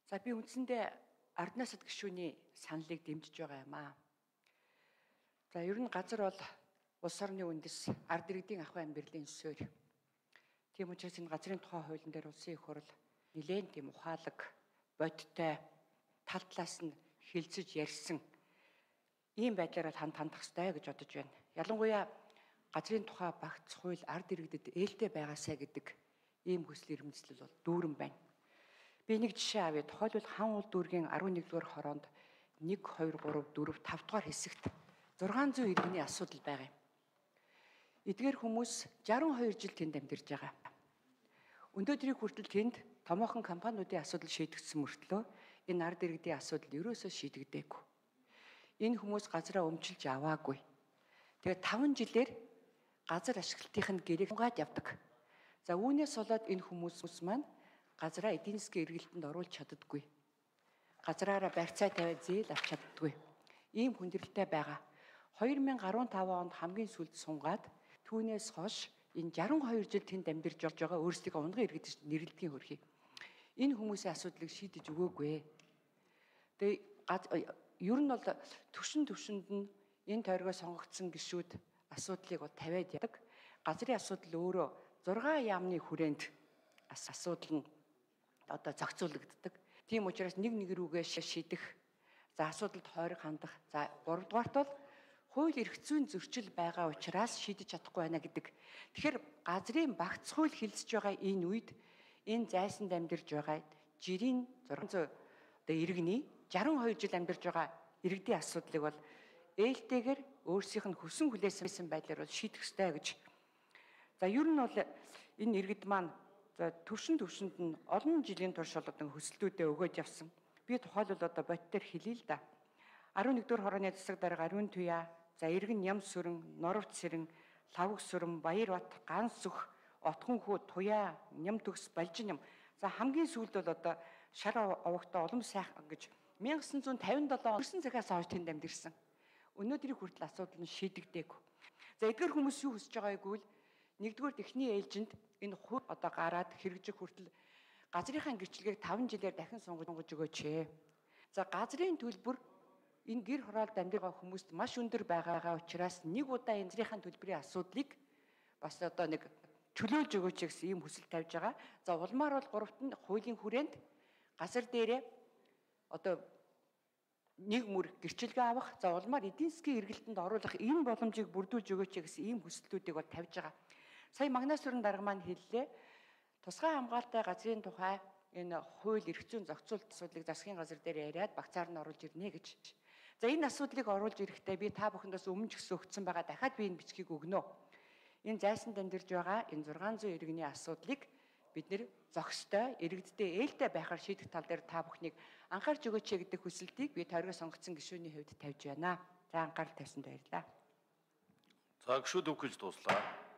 За би үндсэндээ Ардны насад гишүүний саналыг дэмжиж байгаа юм аа. За ер нь газар бол улс орны үндэс ард иргэдийн ахуй амьдралын суурь. Тийм учраас энэ газрын тухай хуулийн дээр улсын их хурл нэлээд тийм ухаалаг, бодиттой, тал талаас нь хилцэж ярьсан ийм байдлаар хандах ёстой гэж бодож байна. Ялангуяа газрын тухай багц хууль ард иргэдэд ээлтэй байгаасай гэдэг ийм хүсэл эрмэлзэл бол дүүрэн байна. Би нэг жишээ авъя. Тухайлбал хан уул дүүргийн 11-р хороонд 1, 2, 3, 4, 5 дугаар хэсэгт 600 иргэний асуудал байгаа юм. Эдгээр хүмүүс 62 жил тэнд амьдарч байгаа. Өнөөдрийг хүртэл тэнд томоохон компаниудын асуудал шийдэгдсэн мөртлөө энэ ард иргэдийн асуудал ерөөсөө шийдэгдээгүй. Энэ хүмүүс газраа өмчилж аваагүй. Тэгээд 5 жилээр газар ашиглалтын гэрээг гад явдаг. За үүнээс болоод энэ хүмүүс маань газраа эдийн засгийн эргэлтэнд оруулж чаддаггүй. Газраараа барьцаа тавиад зээл авч чаддаггүй. Ийм хүндрэлтэй байгаа. 2015 онд хамгийн сүүлд сунгаад түүнээс хойш энэ 62 жил тэнд амьдарч байгаа өөрсдийнхөө унган иргэд нэрлэдгийн хөрхий. Энэ хүмүүсийн асуудлыг шийдэж өгөөгүй. Тэгээ ер нь бол төвшөнд нь энэ тойргоо сонгогдсон гишүүд асуудлыг бол тавиад яадаг. Газрын асуудал өөрөө 6 яамны хүрээнд асуудал нь одоо зохицуулагддаг. Тийм учраас нэг рүүгээ шийдэх, за асуудалд хойрог хандах, за 3 дугаарт бол хууль эрх зүйн зөрчил байгаа учраас шийдэж чадахгүй байна гэдэг. Тэгэхээр газрын багц хууль хэлэлцэж байгаа энэ үед энэ зайсанд амьдарч байгаа жирийн 600 одоо иргэний 62 жил амьдарч байгаа иргэдийн асуудлыг бол ээлтэйгээр өөрсдийнх нь хүсэн хүлээсэн байдлаар бол шийдэх ёстой гэж. За ер нь бол энэ иргэд маань төвшөнд нь олон жилийн турш бол одоо хөсөлтүүдээ өгөөж явсан. Би тухайлбал одоо бодтоор хэлье л да. 11-р хорооны засаг дарга Ариун Туяа, за Иргэн Ням сүрэн, Норвт сэрэн, Лавг сүрэн, Баярбат, Ганс сүх, Отхон хүү, Туяа, Ням төгс, Балжин ням. За хамгийн сүүлд бол одоо шар овогтой улам сайхан гэж 1957 он өрсөн цагаас хойш тэнд амьдэрсэн. Өнөөдрийг хүртэл асуудал нь шийдэгдээгүй. За эдгээр хүмүүс юу хүсэж байгаа гэвэл нэгдүгээр эхний ээлжинд энэ хууль одоо гараад хэрэгжих хүртэл газрынхаа гэрчлэгийг 5 жилээр дахин сунгаж өгөөч. За газрын төлбөр энэ гэр хороолд амьдарч байгаа хүмүүст маш өндөр байгаа учраас нэг удаа энэ газрынхаа төлбөрийн асуудлыг бас одоо нэг чөлөөлж өгөөч гэсэн ийм хүсэл тавьж байгаа. За улмаар бол 3-т нь хуулийн хүрээнд газар дээрээ одоо нэг мөр гэрчлэгээ авах, за улмаар эдийн засгийн эргэлтэнд оруулах энэ боломжийг бүрдүүлж өгөөч гэсэн ийм хүсэлтүүдийг бол тавьж байгаа. Сая Магнас сүрэн дарга маань хэллээ. Тусгай хамгаалалтай газрын тухай энэ хууль эрх зүйн зохицуулалт асуудлыг засгийн газар дээр яриад багцаар нь оруулж ирнэ гэж. За энэ асуудлыг оруулж ирэхдээ би та бүхэндээс өмнө ч гэсэн өгсөн байгаа. Дахиад би энэ бичгийг өгнө. Энэ зайсанд амьдарч байгаа энэ 600 иргэний асуудлыг бид нэр зохистой, иргэдтэй ээлтэй байхаар шийдэх тал дээр та бүхнийг анхаарч өгөөч гэдэг хүсэлтийг би тойргоо сонгогдсон гишүүний хувьд тавьж байна. За анхаарал тавьсанд баярлалаа. За гишүүд үг гэж дуслаа.